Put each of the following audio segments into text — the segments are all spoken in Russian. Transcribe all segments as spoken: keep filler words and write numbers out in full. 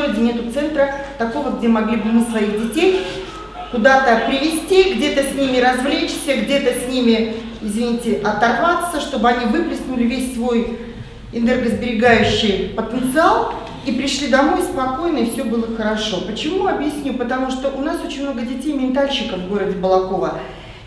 городе нету центра такого, где могли бы мы своих детей куда-то привести, где-то с ними развлечься, где-то с ними, извините, оторваться, чтобы они выплеснули весь свой энергосберегающий потенциал и пришли домой спокойно, и все было хорошо. Почему? Объясню. Потому что у нас очень много детей-ментальщиков в городе Балаково,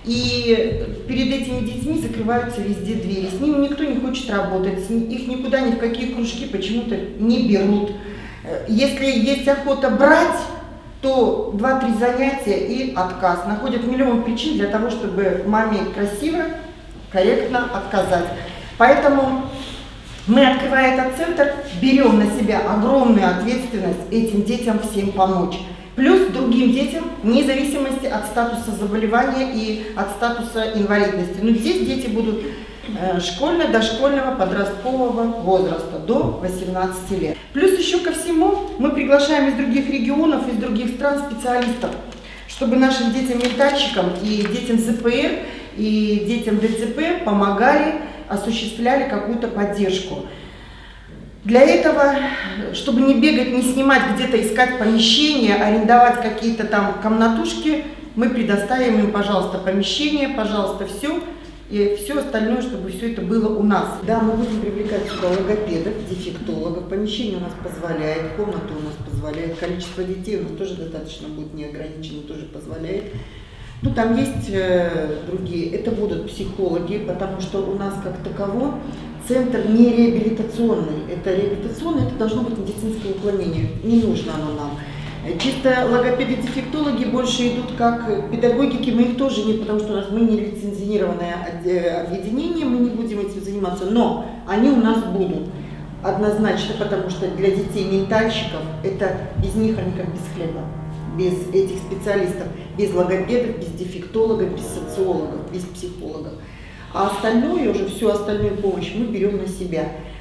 и перед этими детьми закрываются везде двери. С ними никто не хочет работать, их никуда ни в какие кружки почему-то не берут. Если есть охота брать, то два-три занятия и отказ. Находят миллион причин для того, чтобы маме красиво, корректно отказать. Поэтому мы, открывая этот центр, берем на себя огромную ответственность этим детям всем помочь. Плюс другим детям, вне зависимости от статуса заболевания и от статуса инвалидности. Но здесь дети будут школьного, дошкольного, подросткового возраста до восемнадцати лет. Плюс еще ко всему мы приглашаем из других регионов, из других стран специалистов, чтобы нашим детям-ментальщикам и детям ЗПР, и детям ДЦП помогали, осуществляли какую-то поддержку. Для этого, чтобы не бегать, не снимать, где-то искать помещение, арендовать какие-то там комнатушки, мы предоставим им, пожалуйста, помещение, пожалуйста, все. И все остальное, чтобы все это было у нас. Да, мы будем привлекать сюда логопедов, дефектологов. Помещение у нас позволяет, комната у нас позволяет, количество детей у нас тоже достаточно будет неограничено, тоже позволяет. Ну, там есть э, другие, это будут психологи, потому что у нас как таково центр не реабилитационный. Это реабилитационный, это должно быть медицинское уклонение, не нужно оно нам. Чисто логопеды-дефектологи больше идут как педагогики, мы их тоже нет, потому что у нас мы не лицензированное объединение, мы не будем этим заниматься, но они у нас будут однозначно, потому что для детей-ментальщиков это без них они как без хлеба, без этих специалистов, без логопедов, без дефектологов, без социологов, без психологов. А остальное, уже всю остальную помощь мы берем на себя.